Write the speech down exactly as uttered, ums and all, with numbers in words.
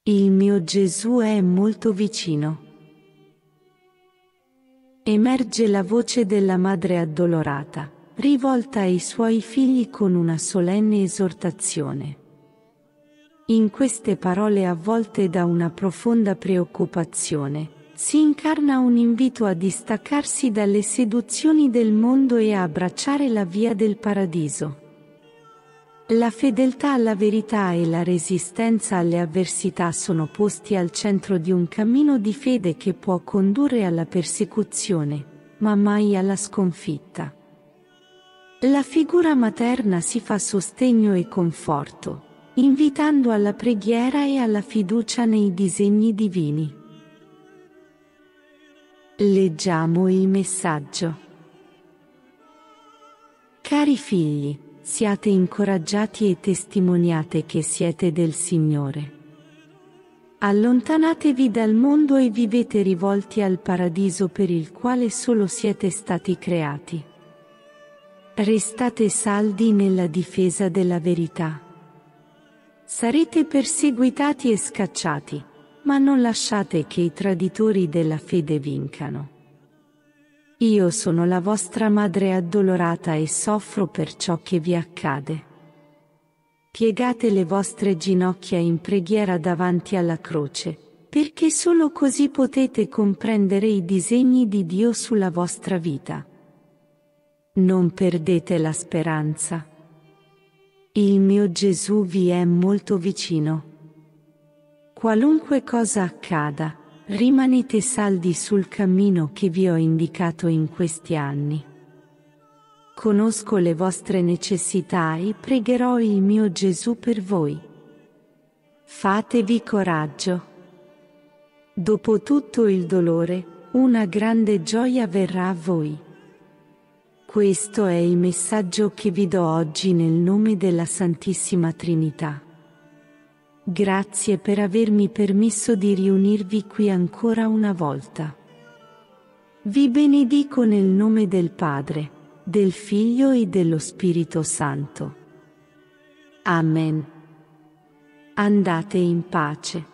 Il mio Gesù è molto vicino. Emerge la voce della madre addolorata, rivolta ai suoi figli con una solenne esortazione. In queste parole avvolte da una profonda preoccupazione, si incarna un invito a distaccarsi dalle seduzioni del mondo e a abbracciare la via del paradiso. La fedeltà alla verità e la resistenza alle avversità sono posti al centro di un cammino di fede che può condurre alla persecuzione, ma mai alla sconfitta. La figura materna si fa sostegno e conforto, invitando alla preghiera e alla fiducia nei disegni divini. Leggiamo il messaggio. Cari figli, siate incoraggiati e testimoniate che siete del Signore. Allontanatevi dal mondo e vivete rivolti al paradiso per il quale solo siete stati creati. Restate saldi nella difesa della verità. Sarete perseguitati e scacciati, ma non lasciate che i traditori della fede vincano. Io sono la vostra madre addolorata e soffro per ciò che vi accade. Piegate le vostre ginocchia in preghiera davanti alla croce, perché solo così potete comprendere i disegni di Dio sulla vostra vita. Non perdete la speranza. Il mio Gesù vi è molto vicino. Qualunque cosa accada, rimanete saldi sul cammino che vi ho indicato in questi anni. Conosco le vostre necessità e pregherò il mio Gesù per voi. Fatevi coraggio. Dopo tutto il dolore, una grande gioia verrà a voi. Questo è il messaggio che vi do oggi nel nome della Santissima Trinità. Grazie per avermi permesso di riunirvi qui ancora una volta. Vi benedico nel nome del Padre, del Figlio e dello Spirito Santo. Amen. Andate in pace.